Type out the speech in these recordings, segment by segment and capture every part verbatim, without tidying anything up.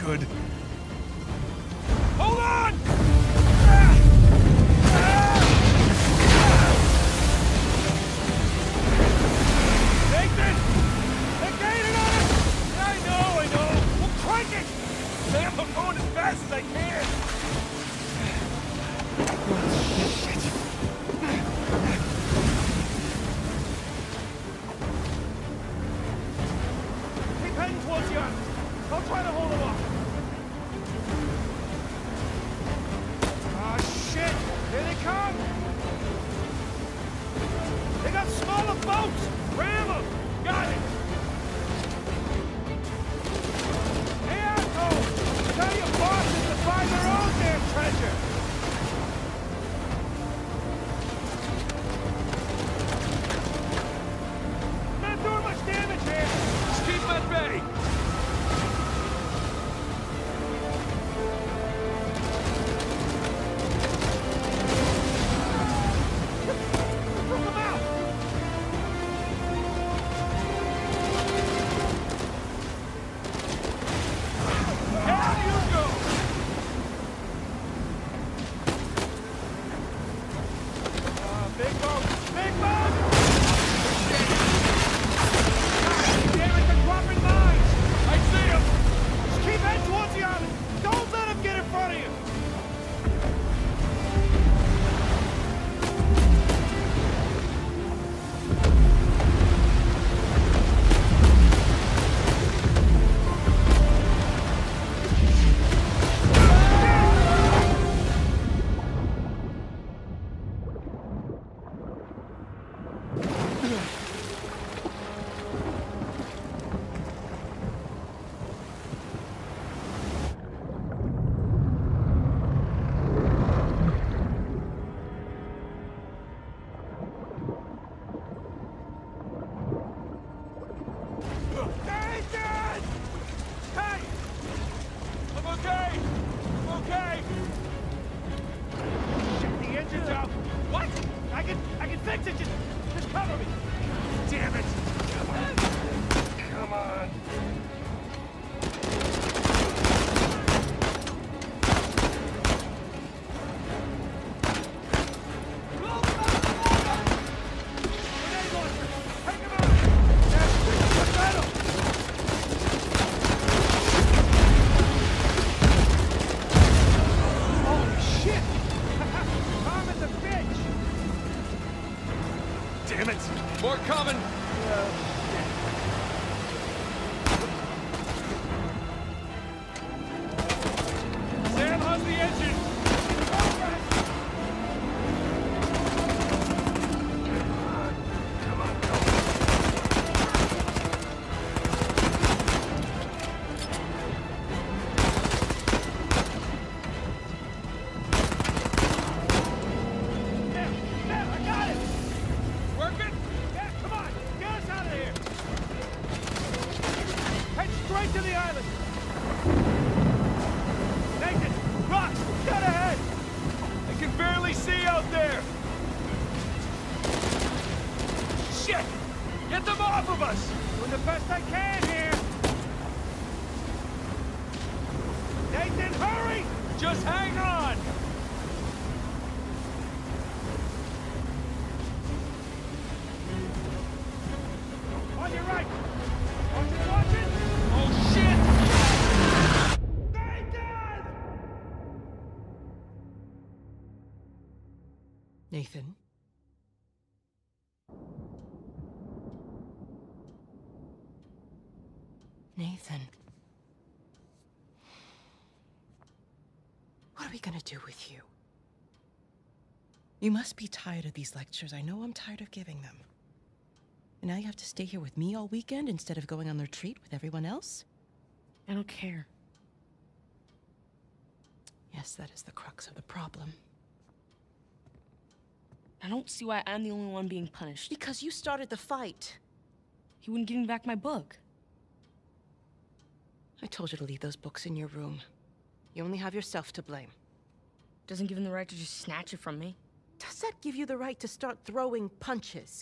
good. Hold on! Nathan! They're gaining on us! I know, I know! We'll crank it! Sam, I'm going as fast as I can! Keep heading towards the island. I'll try to hold them off. Oh, shit! Here they come! They got smaller boats! Ram them! Got it! Hey, asshole! Tell your bosses to find their own damn treasure! Not doing much damage here! Just keep them at bay! Took them out! Down you go! Uh, big boat! Big boat! Damn it, they're dropping mines! I see them! Just keep heading towards the island! Don't let them get in front of you! Nathan! Hey! I'm okay! I'm okay! Shit, the engine's out! What? I can... I can fix it! Just... just cover me! Damn it! Come on! Come on! Grenade launcher! Take him out! That's metal! Holy shit! Tom is a bitch! Damn it! More coming! Sam, how's the engine? Come on, go. Sam, Sam, I got it! Working? Yeah, come on! Get us out of here! Head straight to the island! Nathan! Rock! Dead ahead! I can barely see out there! Shit! Get them off of us! Doing the best I can here! Nathan, hurry! Just hang on! On your right! Watch it, watch it! Oh, shit! Nathan! Nathan? Nathan? What are we gonna do with you? You must be tired of these lectures. I know I'm tired of giving them. And now you have to stay here with me all weekend instead of going on the retreat with everyone else? I don't care. Yes, that is the crux of the problem. I don't see why I'm the only one being punished. Because you started the fight. He wouldn't give me back my book. I told you to leave those books in your room. You only have yourself to blame. Doesn't give him the right to just snatch it from me. Does that give you the right to start throwing punches?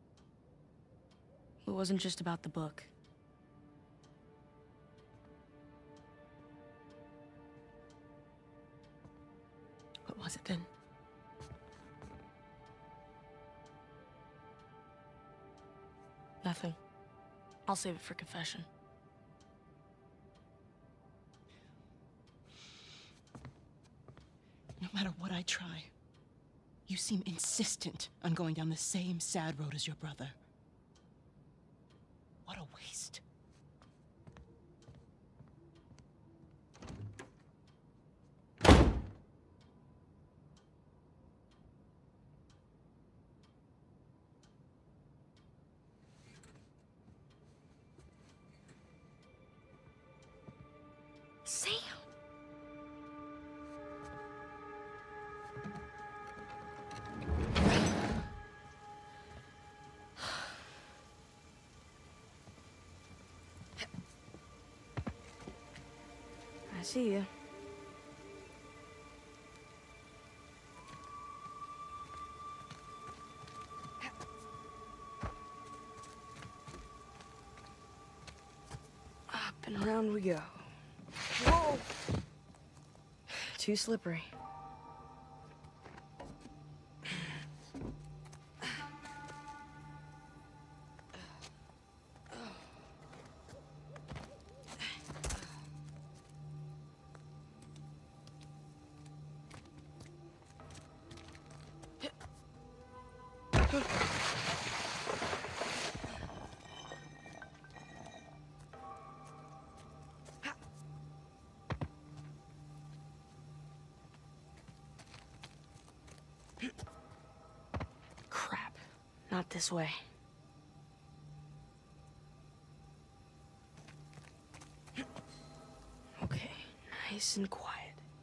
It wasn't just about the book. was it then? Nothing. I'll save it for confession. No matter what I try, you seem insistent on going down the same sad road as your brother. What a waste. Sam! I see you. Up and around we go. Whoa! Too slippery. Crap. Not this way. Okay, nice and quiet.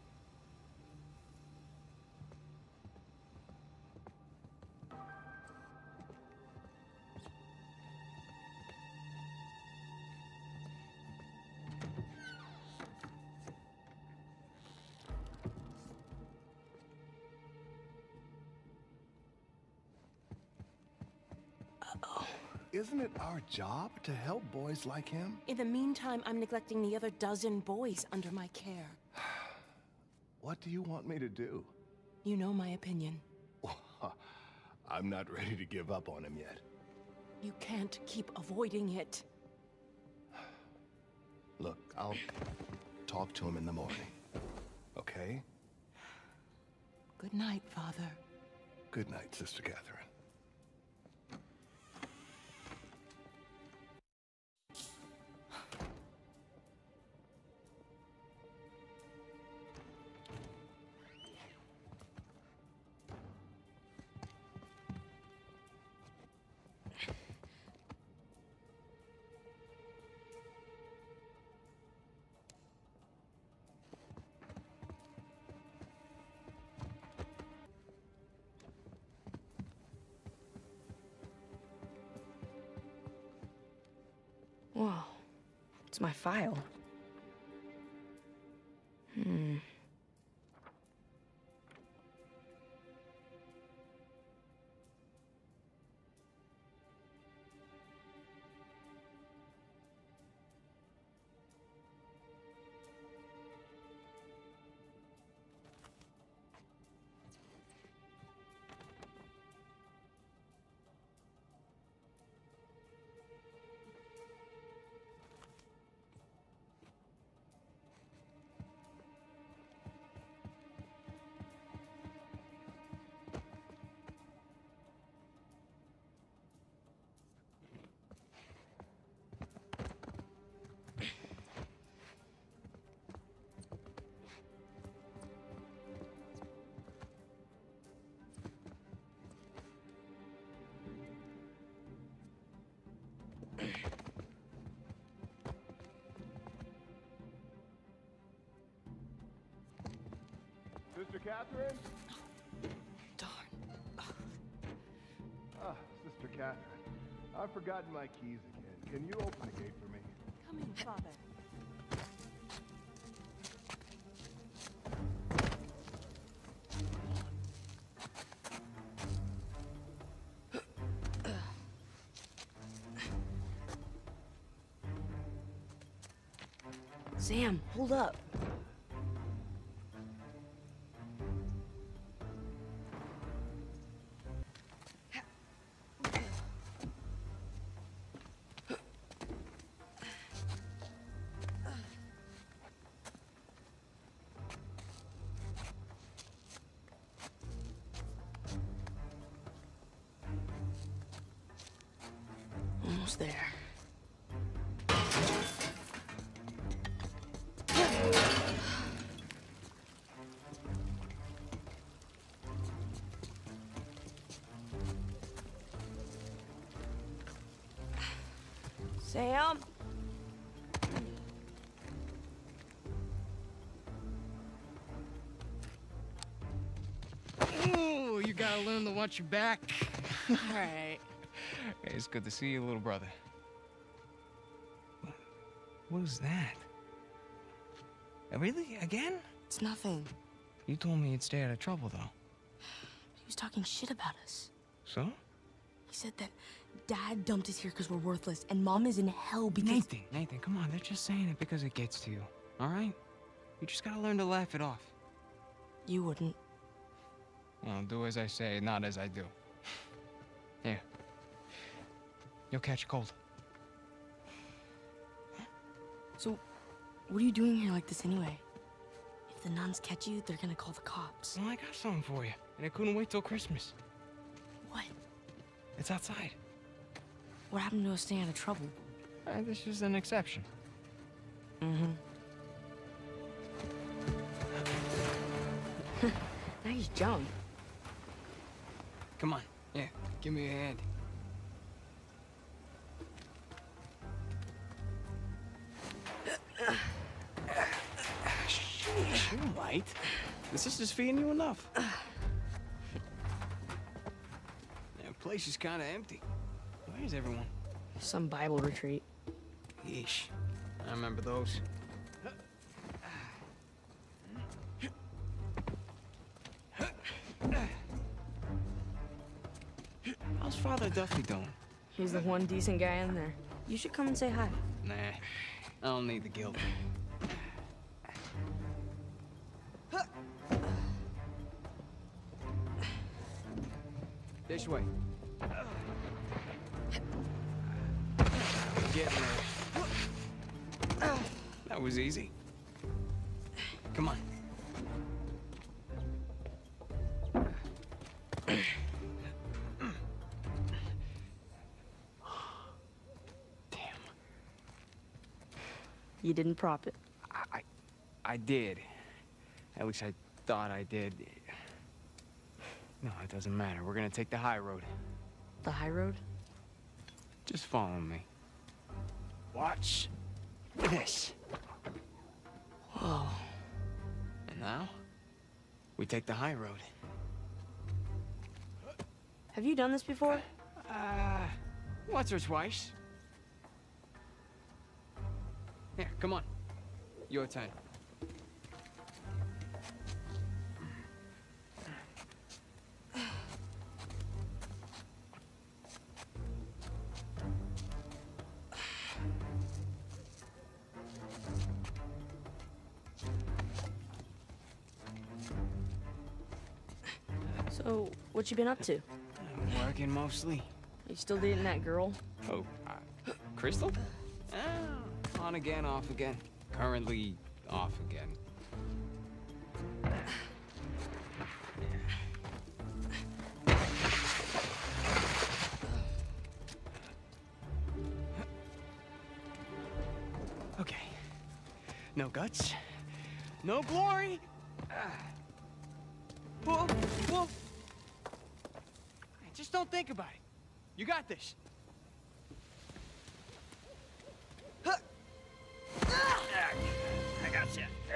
Isn't it our job to help boys like him? In the meantime, I'm neglecting the other dozen boys under my care. What do you want me to do? You know my opinion. I'm not ready to give up on him yet. You can't keep avoiding it. Look, I'll talk to him in the morning. Okay? Good night, Father. Good night, Sister Catherine. Whoa. It's my file. Hmm. Sister Catherine? Darn. Ah, Sister Catherine. I've forgotten my keys again. Can you open the gate for me? Come in, Father. Sam, hold up. almost there. Sam? Ooh, you gotta learn to watch your back. All right. Hey, it's good to see you, little brother. What was that? Uh, Really? Again? It's nothing. You told me you'd stay out of trouble, though. He was talking shit about us. So? He said that Dad dumped us here because we're worthless, and Mom is in hell because... Nathan, Nathan, come on. They're just saying it because it gets to you, all right? You just gotta learn to laugh it off. You wouldn't. Well, do as I say, not as I do. Here. You'll catch a cold. So, what are you doing here like this anyway? If the nuns catch you, they're gonna call the cops. Well, I got something for you, and I couldn't wait till Christmas. What? It's outside. What happened to us staying out of trouble? Uh, this is an exception. Mm-hmm. Nice jump. Come on. Yeah, give me a hand. Sheesh, you might. This is just feeding you enough. The place is kind of empty. Where is everyone? Some Bible retreat. Yeesh. I remember those. How's Father Duffy doing? He's the one decent guy in there. You should come and say hi. Nah, I don't need the guilt. This way. Getting there. That was easy. Come on. Damn. You didn't prop it. I, I, I did. At least I thought I did. No, it doesn't matter. We're gonna take the high road. The high road? Just follow me. Watch this. Whoa. And now, we take the high road. Have you done this before? Uh, once or twice. Here, come on. Your turn. So, what you been up to? I'm working mostly. You still dating that girl? Oh, uh, Crystal? Ah, on again, off again. Currently off again. Okay. No guts. No glory. Ah. Whoa, whoa. Just don't think about it. You got this. I got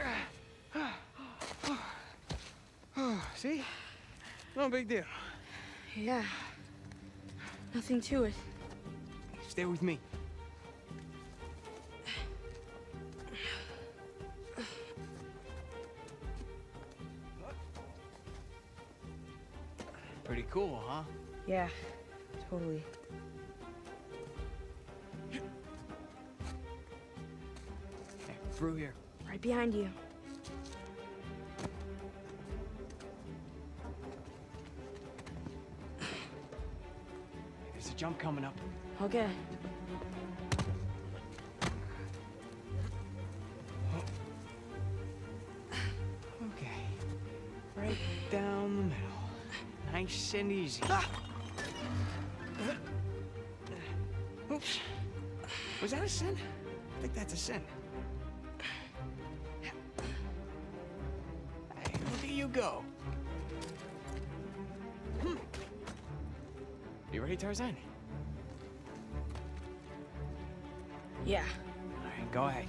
you. See? No big deal. Yeah. Nothing to it. Stay with me. Pretty cool, huh? Yeah, totally. Hey, through here. Right behind you. There's a jump coming up. Okay. Okay. Right down the middle. Nice and easy. Oops. Was that a sin? I think that's a sin. Hey, look at you go. Hmm. You ready, Tarzan? Yeah. All right, go ahead.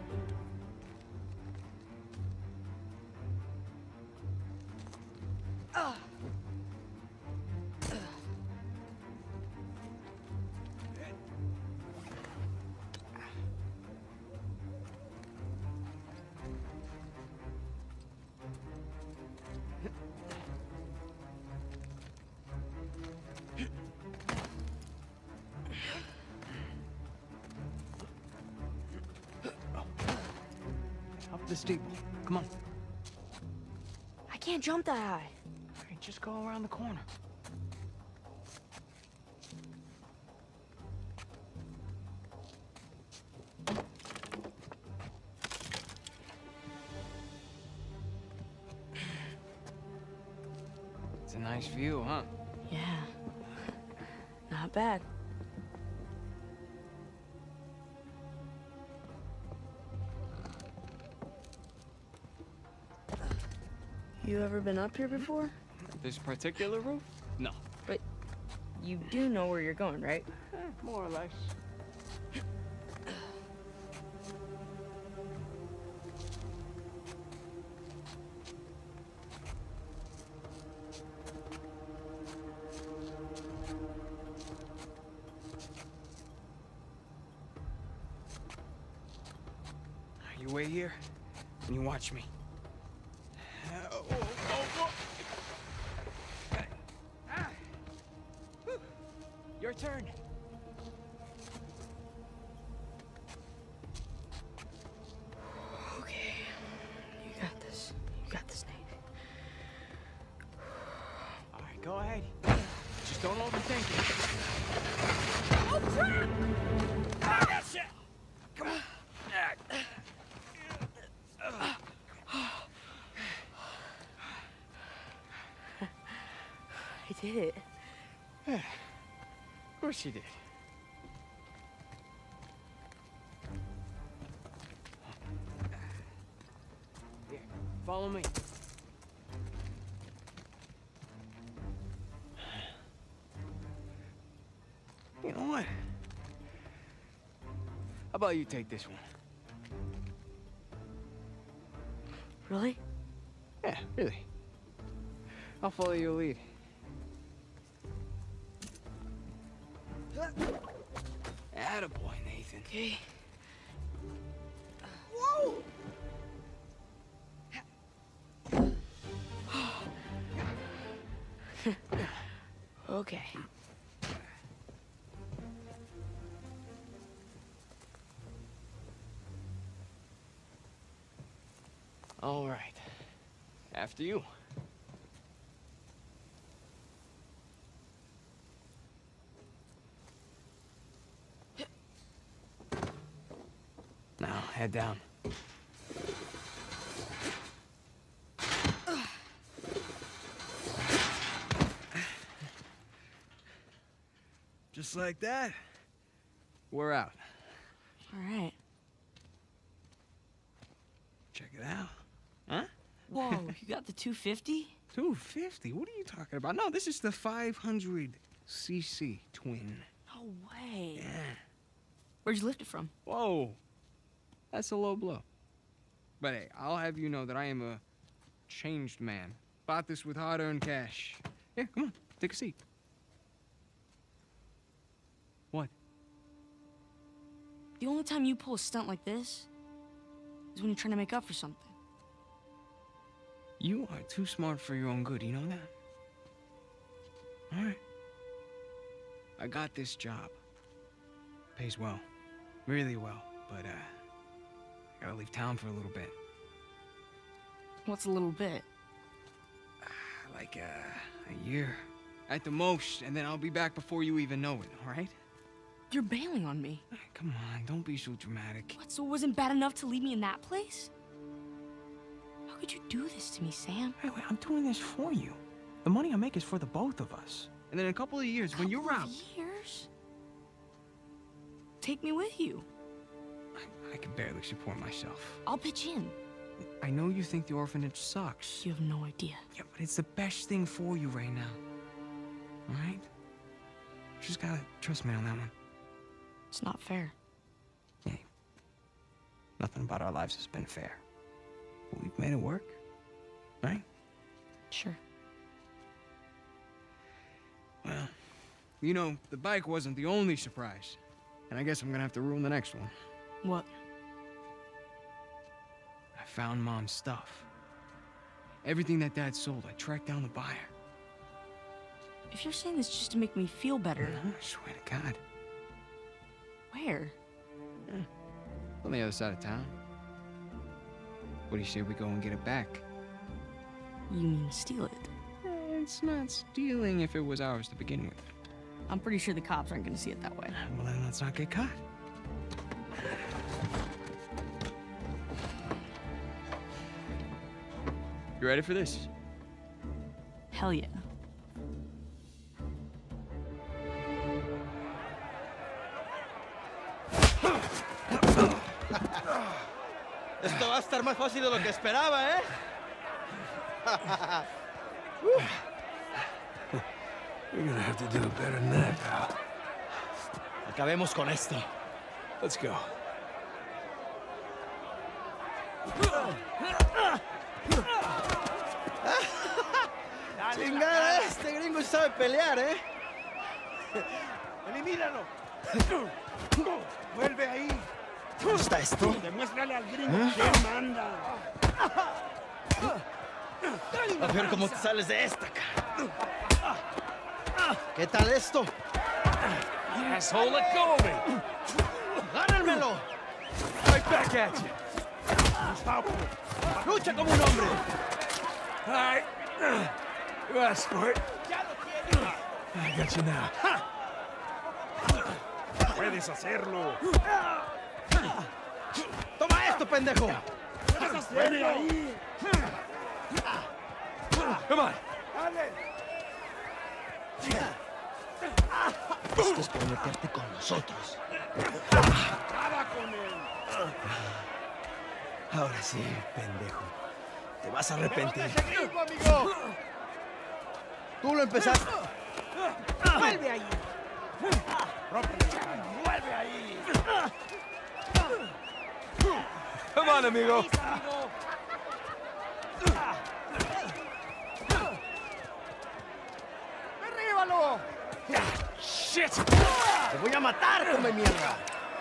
Ah. Up the steeple. Come on. I can't jump that high. All right, just go around the corner. It's a nice view, huh? Yeah. Not bad. You ever been up here before? This particular roof? No. But you do know where you're going, right? Eh, more or less. You wait here, and you watch me. Oh, oh, oh, oh. Ah. Whew. Your turn. Okay. You got this. You got this, Nate. All right, go ahead. Just don't overthink it. Oh, crap! Ah, that's it. Come on. I did it. Of course you did. Here, follow me. You know what? How about you take this one? Really? Yeah, really. I'll follow your lead. Attaboy, Nathan. Okay. Whoa! Okay. All right. After you. Now, head down. Just like that, we're out. All right. Check it out. Huh? Whoa, you got the two fifty? two fifty? What are you talking about? No, this is the five hundred c c twin. No way. Yeah. Where'd you lift it from? Whoa. That's a low blow. But hey, I'll have you know that I am a changed man. Bought this with hard-earned cash. Yeah, come on, take a seat. What? The only time you pull a stunt like this is when you're trying to make up for something. You are too smart for your own good, you know that? All right. I got this job. Pays well. Really well, but, uh, I gotta leave town for a little bit. What's a little bit? Like, uh, a year. At the most, and then I'll be back before you even know it, all right? You're bailing on me. Come on, don't be so dramatic. What, so it wasn't bad enough to leave me in that place? How could you do this to me, Sam? Hey, wait, I'm doing this for you. The money I make is for the both of us. And then in a couple of years, when you're Couple out... of years? take me with you. I, I can barely support myself. I'll pitch in. I know you think the orphanage sucks. You have no idea. Yeah, but it's the best thing for you right now. All right? You just gotta trust me on that one. It's not fair. Hey, nothing about our lives has been fair. But we've made it work, right? Sure. Well, you know, the bike wasn't the only surprise. And I guess I'm gonna have to ruin the next one. What? I found Mom's stuff. Everything that Dad sold, I tracked down the buyer. If you're saying this just to make me feel better... I swear to God. Where? Yeah. On the other side of town. What do you say we go and get it back? You mean steal it? Eh, It's not stealing if it was ours to begin with. I'm pretty sure the cops aren't gonna see it that way. Well, then let's not get caught. You ready for this? Hell yeah. Esto va a estar más fácil de lo que esperaba, ¿eh? You're gonna have to do it better than that, pal. Acabemos con esto. Let's go. Chingada, este gringo sabe pelear, ¿eh? ¡Elimínalo! ¡Vuelve ahí! ¿Cómo está esto? Demuéstrale al gringo quién manda. A ver cómo te sales de esta, cara. ¿Qué tal esto? Asshole, let go of me! ¡Gánenmelo! Right back at you. Stop. ¡Lucha como un hombre! All right. You asked for it. I got you now. Puedes hacerlo. ¡Toma esto, pendejo! ¡Ven ahí! Come on. Esto es por meterte con nosotros. ¡Acaba con él! Ahora sí, pendejo. Te vas a arrepentir. amigo! Tú lo empezaste. ¡Vuelve ahí! ¡Vuelve ahí! Come on, amigo. ¡Derríbalo! Shit! ¡Te voy a matar, come mierda!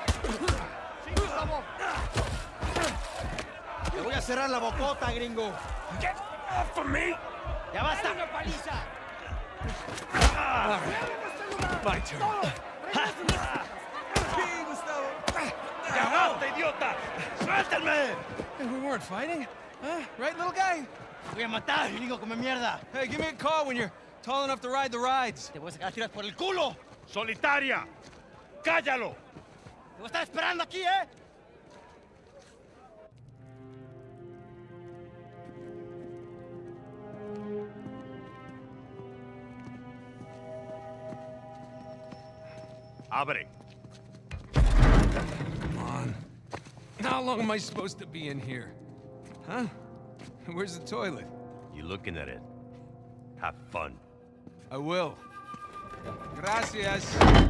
¡Te voy a cerrar la bocota, gringo! Get off of me! ¡Ya basta! My turn. ¡Ya basta, idiota! ¡Suéltenme! Hey, we weren't fighting. Huh? Right, little guy? ¡Te voy a matar, gringo, come mierda! Hey, give me a call when you're tall enough to ride the rides. ¡Te voy a sacar a tirar por el culo! ¡Solitaria! ¡Cállalo! ¡Te voy a estar esperando aquí, eh! Abre. Come on. How long am I supposed to be in here? Huh? Where's the toilet? You looking at it? Have fun. I will. Gracias.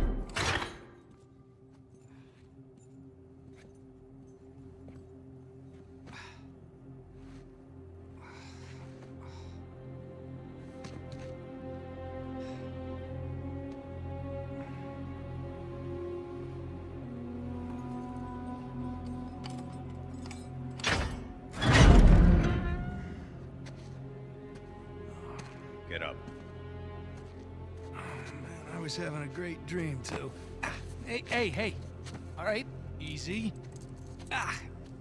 Get up. Oh, man, I was having a great dream, too. Ah, hey, hey, hey. All right, easy. Ah.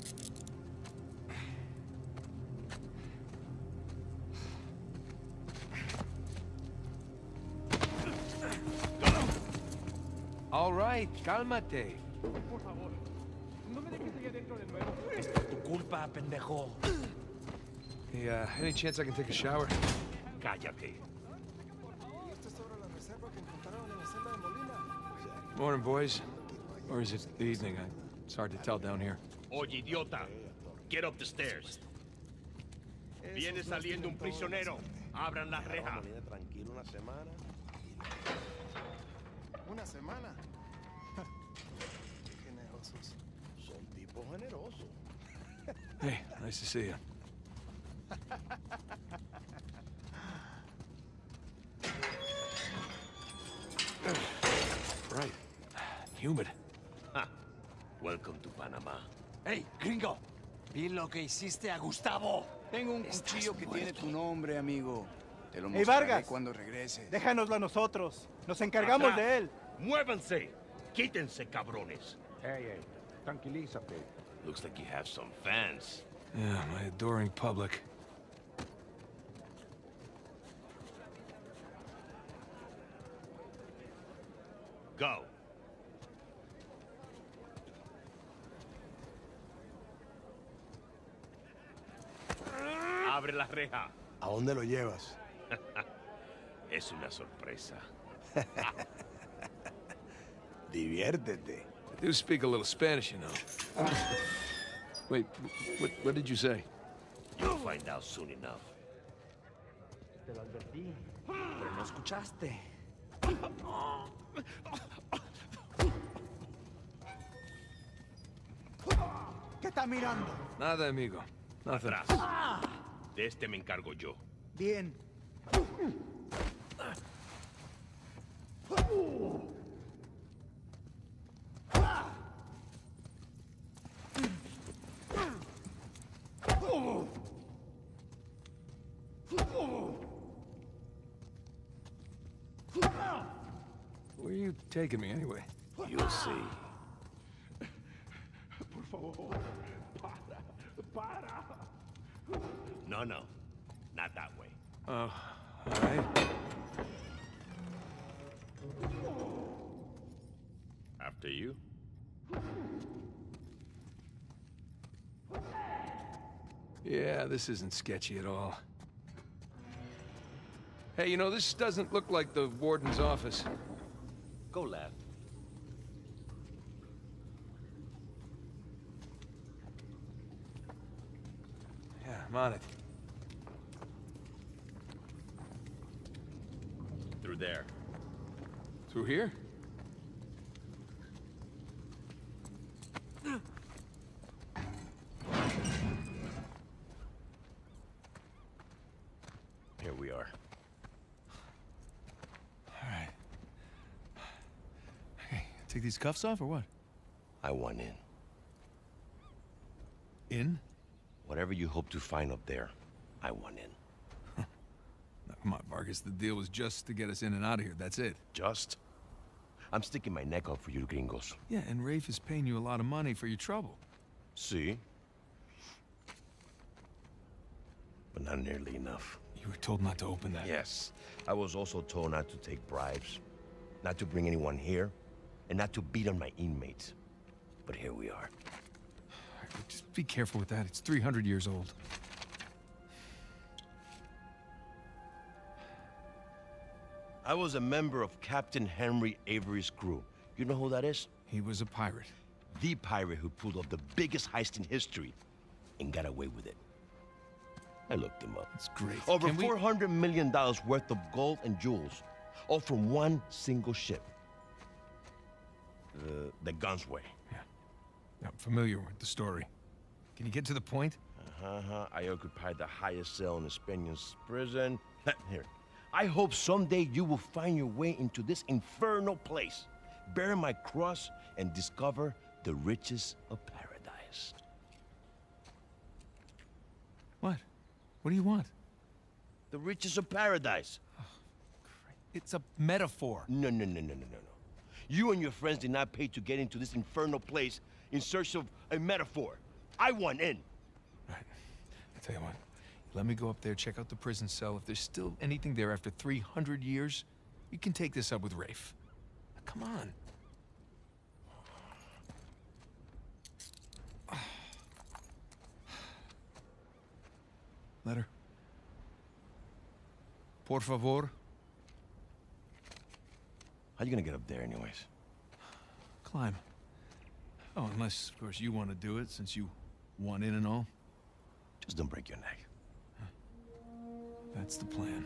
All right, cálmate. Por favor, no me dejes allá adentro de nuevo. Es tu culpa, pendejo. Hey, uh, any chance I can take a shower? Cállate. Morning, boys. Or is it the evening? I, it's hard to tell down here. Oye, idiota. Get up the stairs. Viene saliendo un prisionero. Abran la reja. Tranquilo una semana. Una semana. Generosos. Son tipos generosos. Hey, nice to see you. Right. Humid. Ha. Welcome to Panama. Hey, gringo. Vi lo que hiciste a Gustavo. Tengo un cuchillo que tiene tu nombre, amigo. Te lo Hey, mostraré Vargas. cuando regrese. Déjanoslo a nosotros. Nos encargamos Atrás. de él. Muévanse. Quítense, cabrones. Hey, hey, tranquilízate. Looks like you have some fans. Yeah, my adoring public. Go. Abre la reja. ¿A dónde lo llevas? Es una sorpresa. Diviértete. I do speak a little Spanish, you know. Wait, what, what did you say? You'll find out soon enough. Te lo advertí, pero no escuchaste. ¿Qué está mirando? Nada, amigo. Nothing. Atrás. De este me encargo yo. Bien. Where are you taking me anyway? You'll see. Por favor. Para. Para. No, no. Not that way. Oh, all right. After you. Yeah, this isn't sketchy at all. Hey, you know, this doesn't look like the warden's office. Go left. Yeah, I'm on it. Through there. Through here? Here we are. All right. Hey, take these cuffs off or what? I want in. In? Whatever you hope to find up there, I want in. Now, come on, Vargas. The deal was just to get us in and out of here. That's it. Just? I'm sticking my neck out for you gringos. Yeah, and Rafe is paying you a lot of money for your trouble. See? But not nearly enough. You were told not to open that. Yes. I was also told not to take bribes, not to bring anyone here, and not to beat on my inmates. But here we are. Just be careful with that. It's three hundred years old. I was a member of Captain Henry Avery's crew. You know who that is? He was a pirate. The pirate who pulled off the biggest heist in history and got away with it. I looked him up. That's great. Over Can we- four hundred million dollars worth of gold and jewels, all from one single ship. The, the Gunsway. Yeah. I'm familiar with the story. Can you get to the point? Uh-huh. I occupied the highest cell in the Spaniards' prison. Here. I hope someday you will find your way into this infernal place, bear my cross, and discover the riches of paradise. What? What do you want? The riches of paradise. It's a metaphor. No, no, no, no, no, no, no. You and your friends did not pay to get into this infernal place in search of a metaphor. I want in. Right. I tell you what. Let me go up there, check out the prison cell. If there's still anything there after three hundred years, you can take this up with Rafe. Now, come on. Letter. Por favor. How you gonna get up there anyways? Climb. Oh, unless, of course, you want to do it, since you want in and all. Just don't break your neck. That's the plan.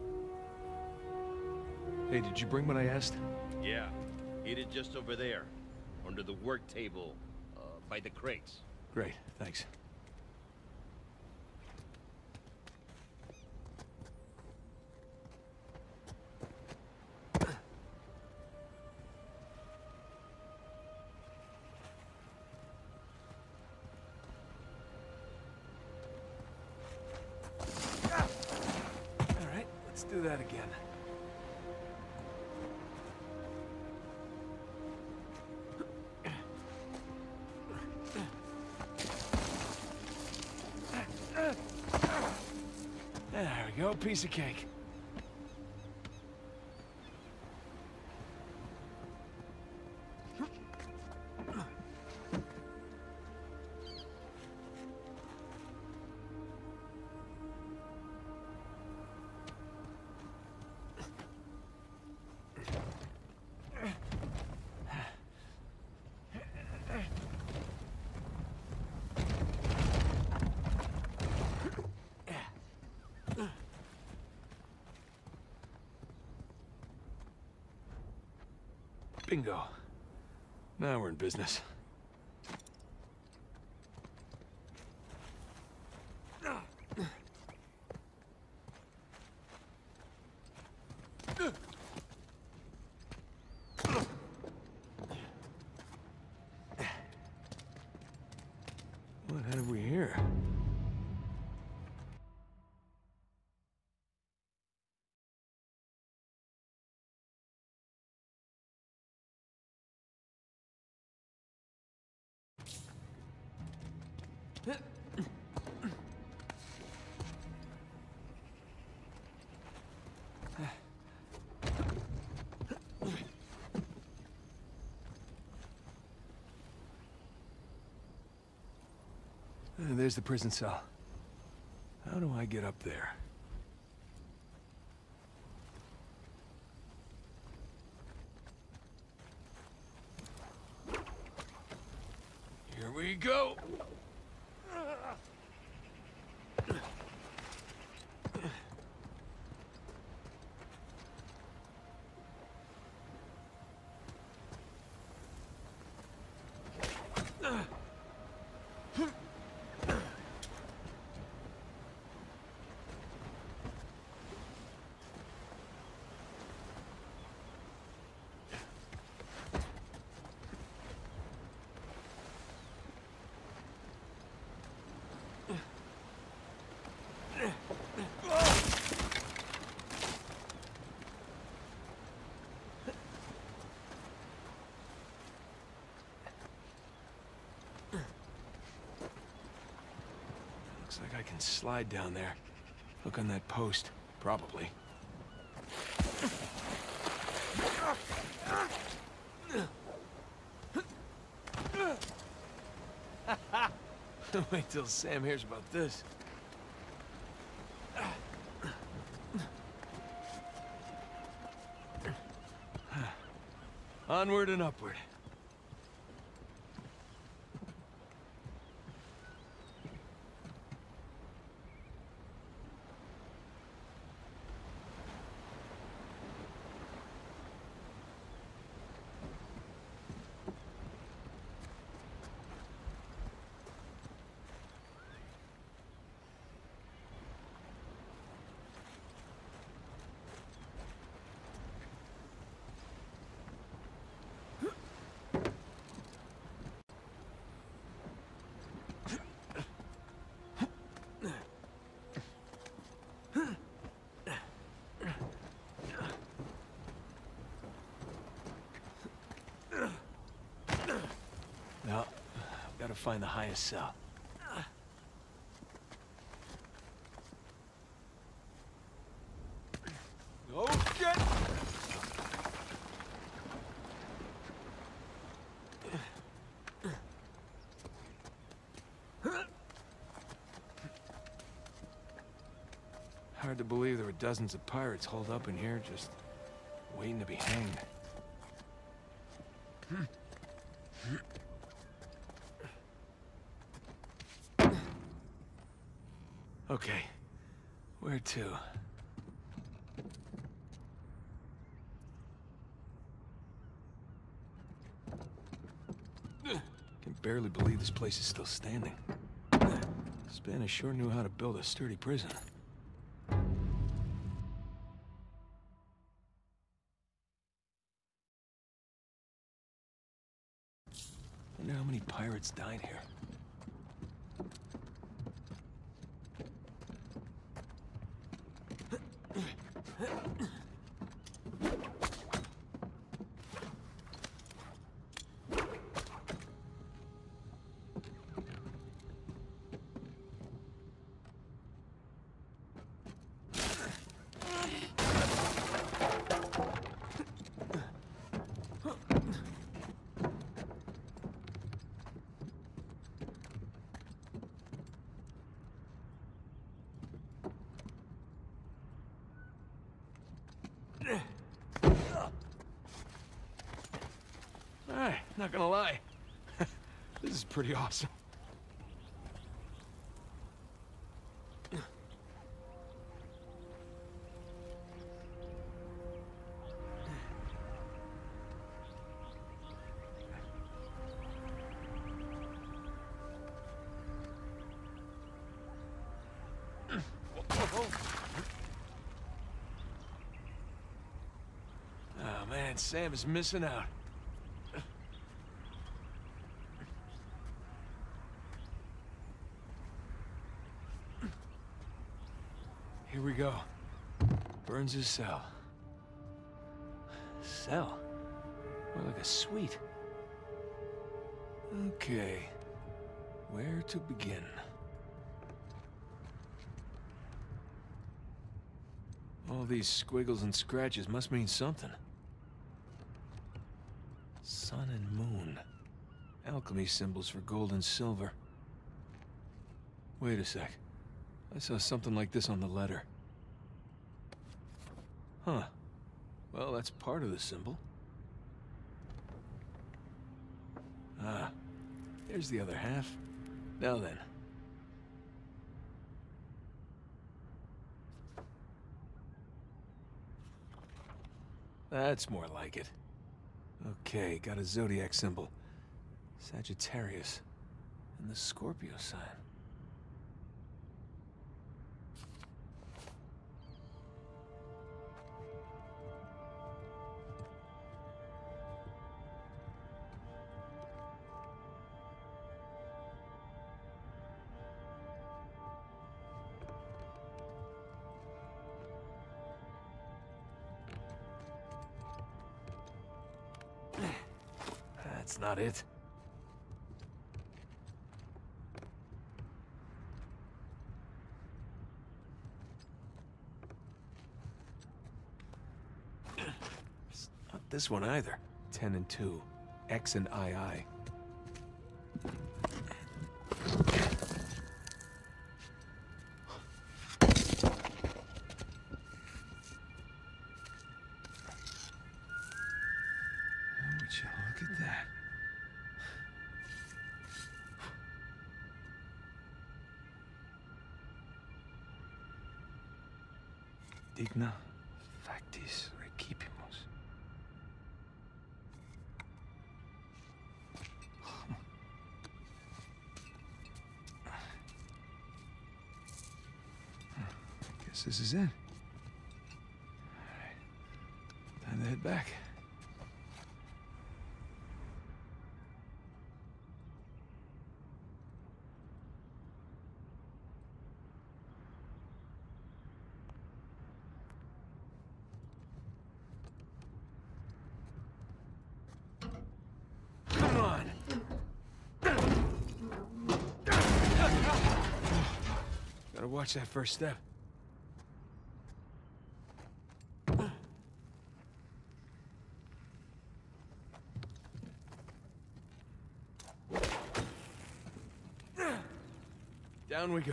Hey, did you bring what I asked? Yeah. Eat it just over there. Under the work table. Uh, by the crates. Great, thanks. Do that again. There we go, piece of cake. Bingo. Now we're in business. What have we here? Uh, There's the prison cell. How do I get up there? Here we go! Looks like I can slide down there. Look on that post. Probably. Wait till Sam hears about this. Onward and upward. Now, gotta find the highest cell. Oh, shit! Hard to believe there were dozens of pirates holed up in here, just waiting to be hanged. Okay. Where to? Can barely believe this place is still standing. Spanish sure knew how to build a sturdy prison. Wonder how many pirates died here. Alright, not gonna lie. This is pretty awesome. Oh man, Sam is missing out. Here we go. Burns' cell. Cell? More like a suite. Okay. Where to begin? All these squiggles and scratches must mean something. Sun and moon. Alchemy symbols for gold and silver. Wait a sec. I saw something like this on the letter. Huh. Well, that's part of the symbol. Ah. There's the other half. Now then. That's more like it. Okay, got a zodiac symbol. Sagittarius. And the Scorpio sign. That's not it. It's not this one either. Ten and two. X and I I. Would you look at that? Digna factis recipimus. Guess this is it. All right. Time to head back. Gotta watch that first step. Down we go.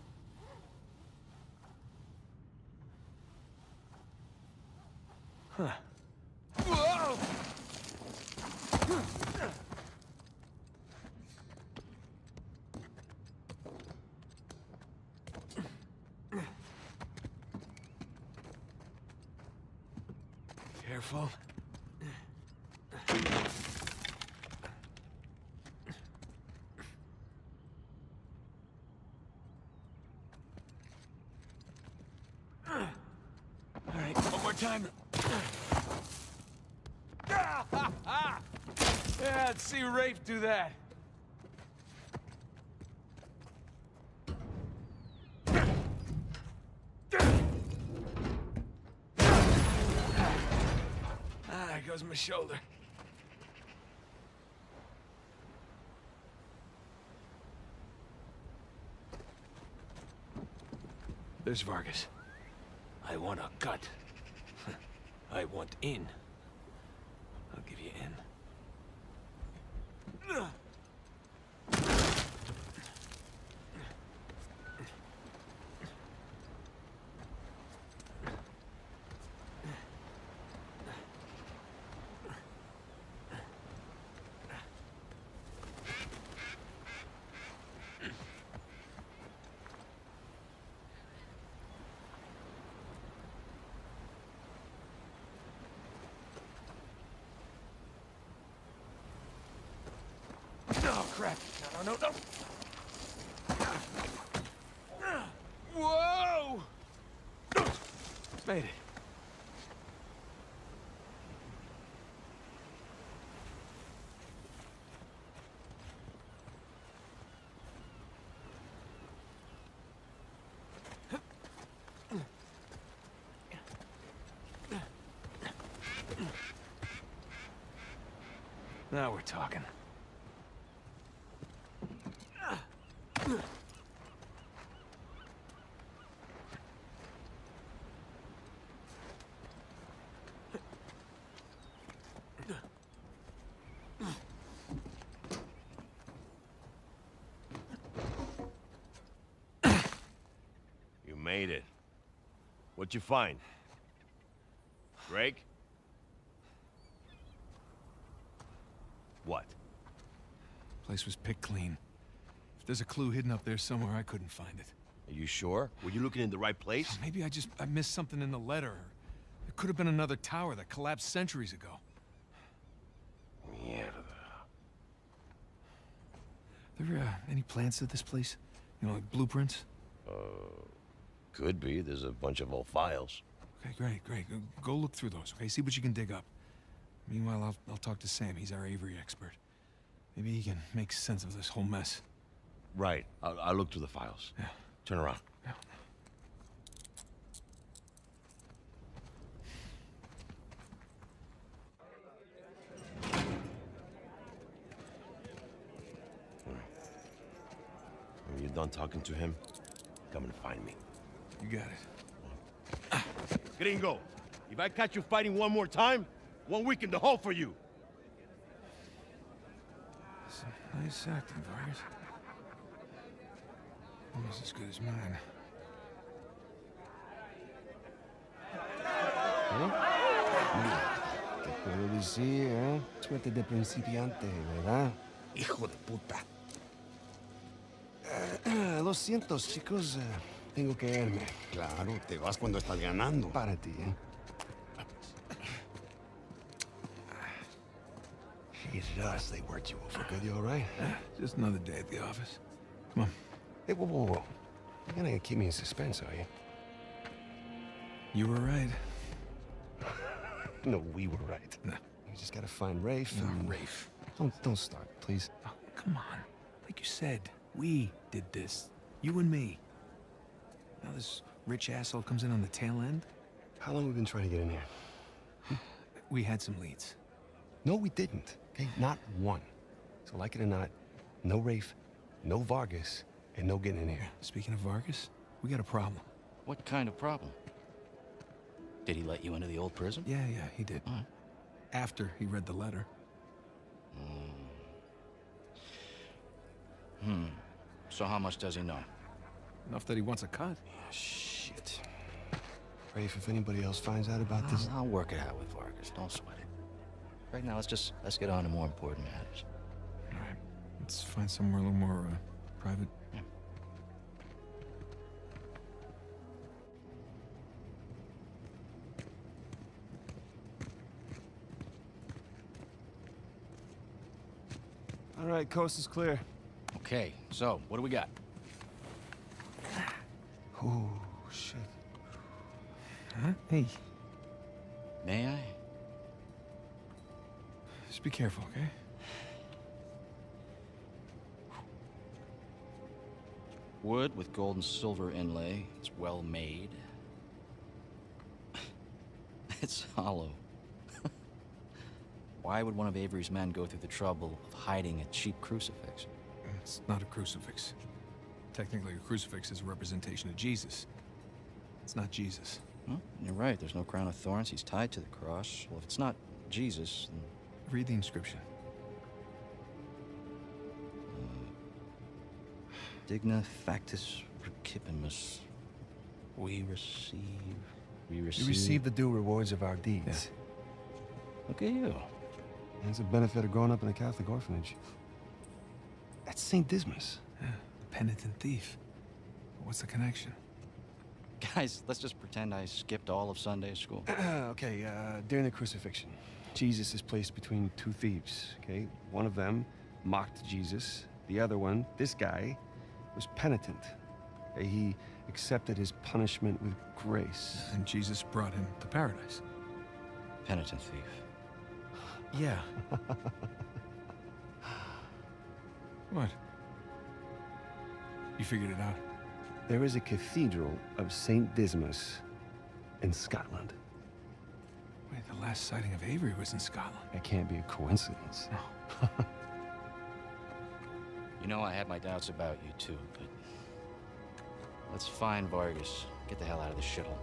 Huh. Whoa! Careful. All right, one more time. Yeah, let's see Rafe do that. Ah, there goes my shoulder. There's Vargas. I want a cut. I want in. I'll give you in. Oh, crap. No, no, no, no. Whoa! Made it. Now we're talking. You made it. What'd you find? Drake? What? Place was picked clean. If there's a clue hidden up there somewhere, I couldn't find it. Are you sure? Were you looking in the right place? Maybe I just I missed something in the letter. There could have been another tower that collapsed centuries ago. Mierda. There uh, any plans to this place? You know, like blueprints? Uh, could be. There's a bunch of old files. Okay, great, great. Go, go look through those, okay? See what you can dig up. Meanwhile, I'll, I'll talk to Sam. He's our Avery expert. Maybe he can make sense of this whole mess. Right. I'll, I'll look through the files. Yeah. Turn around. Yeah. When you're done talking to him, come and find me. You got it. Gringo, if I catch you fighting one more time, one week in the hole for you. Some nice acting, Vargas. Almost as good as mine. ¿Qué puedo decir, eh? Suerte de principiante, ¿verdad? Hijo de puta. Uh, lo siento, chicos. Uh, tengo que irme. Claro, te vas cuando estás ganando. Para ti, ¿eh? Jesus, they worked you over good. You all right? Just another day at the office. Come on. Hey, whoa, whoa, whoa. You're gonna keep me in suspense, are you? You were right. No, we were right. No. You just gotta find Rafe. No, and... Rafe. Don't, don't start, please. Oh, come on. Like you said, we did this. You and me. Now this rich asshole comes in on the tail end? How long have we been trying to get in here? We had some leads. No, we didn't. Okay, not one. So like it or not, no Rafe, no Vargas, and no getting in here. Speaking of Vargas, we got a problem. What kind of problem? Did he let you into the old prison? Yeah, yeah, he did. All right. After he read the letter. Hmm. Hmm. So how much does he know? Enough that he wants a cut. Yeah, shit. Rafe, if anybody else finds out about this... I'll, I'll work it out with Vargas. Don't sweat it. Right now, let's just, let's get on to more important matters. All right. Let's find somewhere a little more, uh, private. Yeah. All right, coast is clear. Okay, so what do we got? Oh, shit. Huh? Hey. May I? Just be careful, okay? Wood with gold and silver inlay. It's well made. It's hollow. Why would one of Avery's men go through the trouble of hiding a cheap crucifix? It's not a crucifix. Technically, a crucifix is a representation of Jesus. It's not Jesus. Well, you're right. There's no crown of thorns. He's tied to the cross. Well, if it's not Jesus, then... Read the inscription. Uh, Digna factus recipimus. We receive... We receive... We receive the due rewards of our deeds. Yeah. Look at you. It's a benefit of growing up in a Catholic orphanage. That's Saint Dismas. Yeah, the penitent thief. What's the connection? Guys, let's just pretend I skipped all of Sunday school. Okay, uh, during the crucifixion, Jesus is placed between two thieves, okay? One of them mocked Jesus. The other one, this guy, was penitent. Okay? He accepted his punishment with grace. And Jesus brought him to paradise. Penitent thief. Yeah. What? You figured it out? There is a cathedral of Saint Dismas in Scotland. Wait, the last sighting of Avery was in Scotland. That can't be a coincidence. No. You know, I had my doubts about you too, but... Let's find Vargas. Get the hell out of this shithole.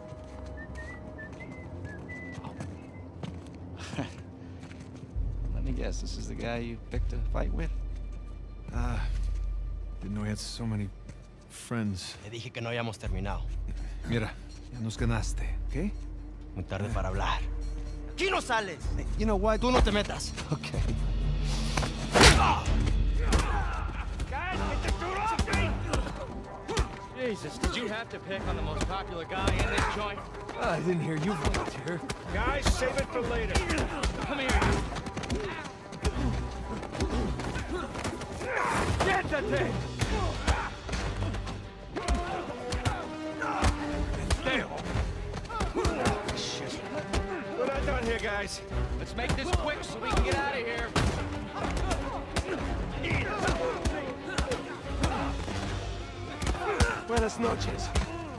Oh. Let me guess, this is the guy you picked a fight with? Ah, uh, didn't know he had so many friends. Te dije que no habíamos terminado. Mira, ya nos ganaste, ¿ok? Muy tarde para hablar. ¡Aquí no sales! You know what? Tú no te metas. Okay. Guys, get the dude off me! Jesus, did you have to pick on the most popular guy in this joint? Uh, I didn't hear you volunteer. Guys, save it for later. Come here. Get the thing! Damn! Shit. We're not done here, guys. Let's make this quick so we can get out of here. Buenas noches.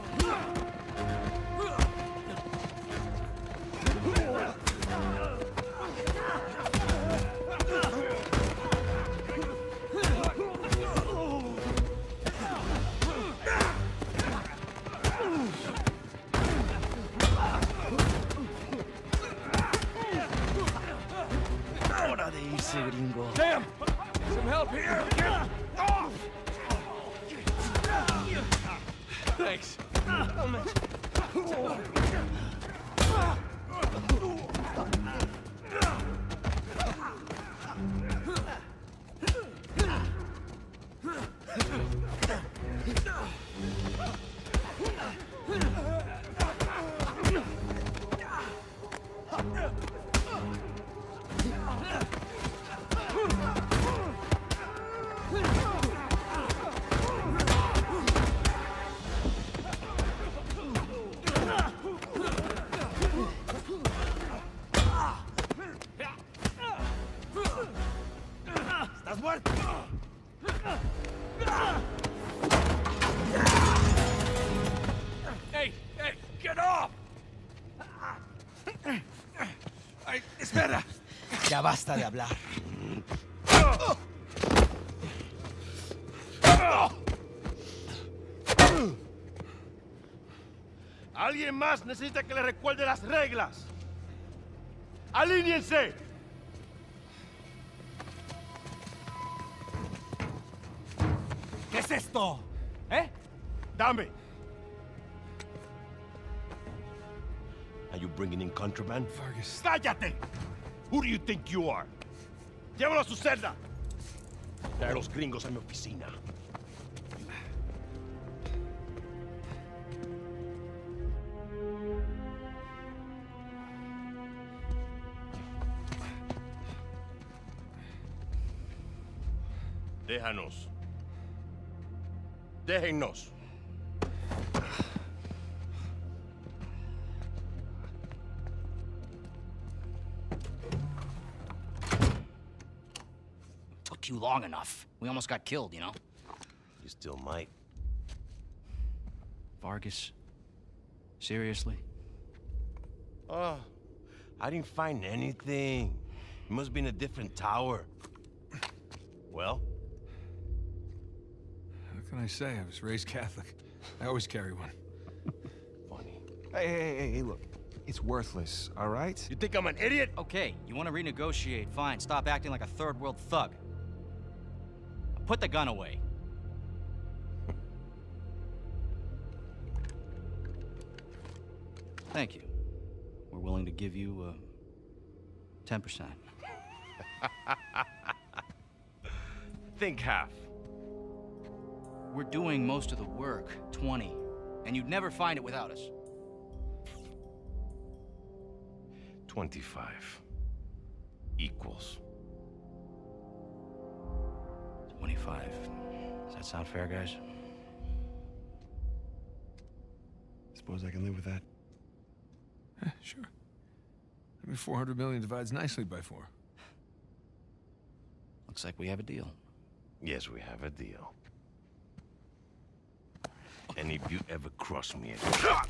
Hora de irse, gringo. Damn! Some help here! Get off! Thanks. ¿Estás muerto? Hey, hey, get off! Ay, espera. Ya basta de hablar. Alguien más necesita que le recuerde las reglas. ¡Alíñense! ¿Qué es esto? ¿Eh? Dame. Are you bringing in contraband? Vargas. ¡Cállate! Who do you think you are? Llévalo a su celda. Trae a los gringos a mi oficina. Déjanos. Déjennos. Took you long enough. We almost got killed, you know? You still might. Vargas? Seriously? Oh, I didn't find anything. It must be in a different tower. Well? What can I say? I was raised Catholic. I always carry one. Funny. Hey, hey, hey, hey, look. It's worthless, all right? You think I'm an idiot? Okay, you want to renegotiate, fine. Stop acting like a third world thug. Put the gun away. Thank you. We're willing to give you, uh, ten percent. Think half. We're doing most of the work, twenty. And you'd never find it without us. twenty-five. Equals. twenty-five. Does that sound fair, guys? Suppose I can live with that. Eh, sure. I mean, four hundred million divides nicely by four. Looks like we have a deal. Yes, we have a deal. And if you ever cross me again...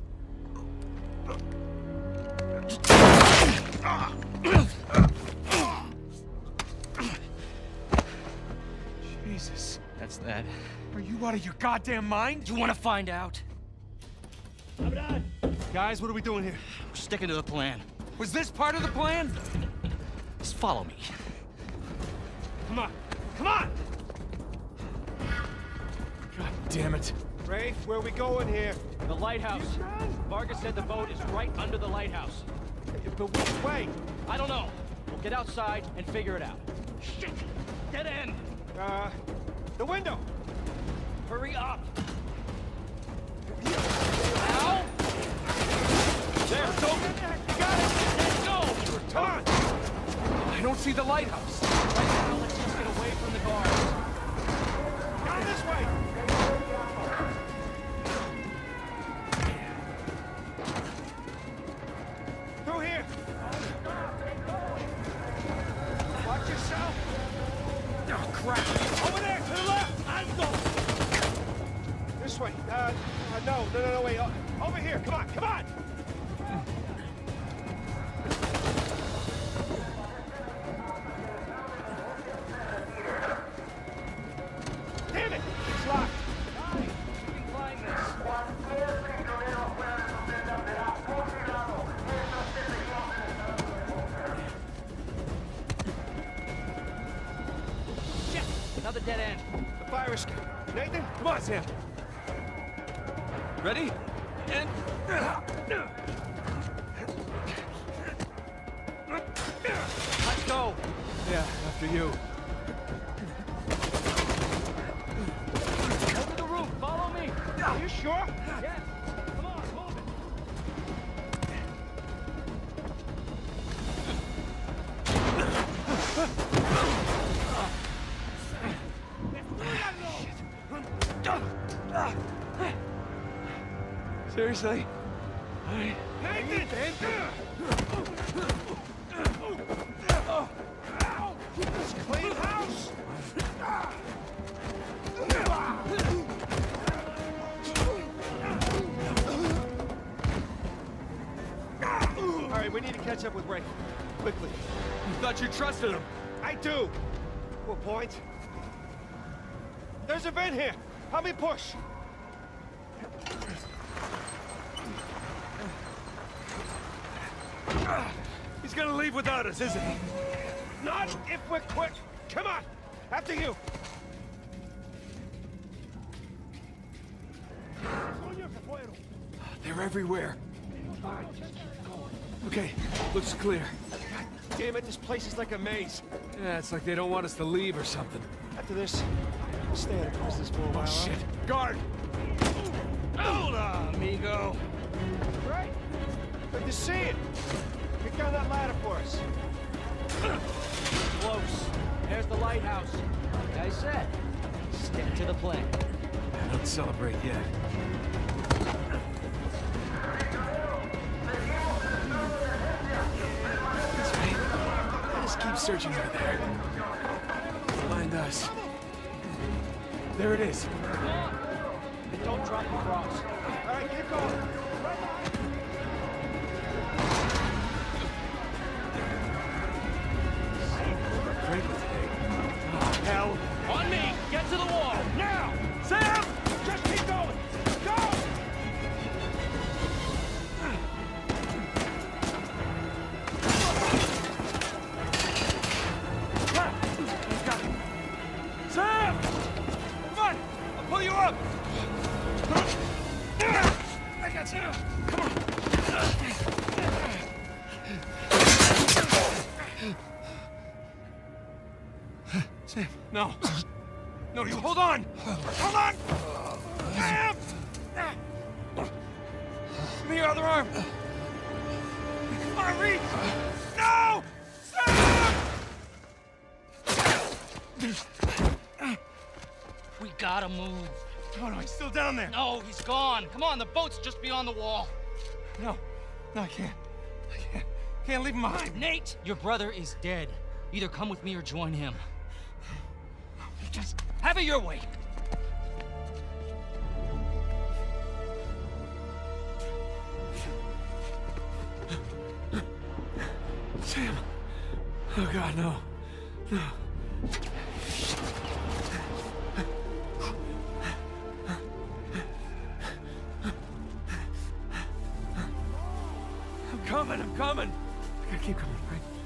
Jesus. That's that. Are you out of your goddamn mind? Do you want to find out? Guys, what are we doing here? We're sticking to the plan. Was this part of the plan? Just follow me. Come on. Come on! God damn it. Rafe, where are we going here? The lighthouse. Vargas said the boat is right under the lighthouse. But which way? I don't know. We'll get outside and figure it out. Shit! Dead end! Uh, the window! Hurry up! Ow! There, it's open! You got it! Let's go! Come on! I don't see the lighthouse. Right now, let's just get away from the guards. Down this way! Through here! Watch yourself! Oh, crap! Over there, to the left! Alto! This way. Uh, uh, no, no, no, no, wait. Uh, over here, come on, come on! Damn it! It's locked. Guys, we can climb this. Shit! Another dead end. The fire escape. Nathan, come on, Sam. Ready? And... Let's go. Yeah, after you. Over the roof. Follow me. Are you sure? Yes. Come on, move it. Seriously? All right. Nathan! This clean house! All right, we need to catch up with Ray. Quickly. You thought you trusted him. I do! To a point. There's a vent here! Help me push! He's gonna leave without us, isn't he? Not if we're quick! Come on! After you! They're everywhere. Okay, looks clear. God damn it, this place is like a maze. Yeah, it's like they don't want us to leave or something. After this, we'll stay at a business for a while. Oh, shit. Guard! Hola, amigo! Right. Good to see you. Get down that ladder for us. Close. There's the lighthouse. Like I said, stick to the plan. Don't celebrate yet. This way. Just keep searching over there. Find us. There it is. Come on. And don't drop the cross. All right, keep going. Oh, hell. On me! Get to the wall! Now! Sam! Just keep going! Go! Sam! Come on! I'll pull you up! I got you! Come on! Sam, no. No, you hold on! Hold on! Sam! Give me your other arm! Come on, reach! No! Sam! We gotta move. Oh, no, he's still down there. No, he's gone. Come on, the boat's just beyond the wall. No. No, I can't. I can't. Can't leave him behind. Nate, your brother is dead. Either come with me or join him. Just have it your way. Sam. Oh, God, no. No. I'm coming, I'm coming. I gotta keep coming, right?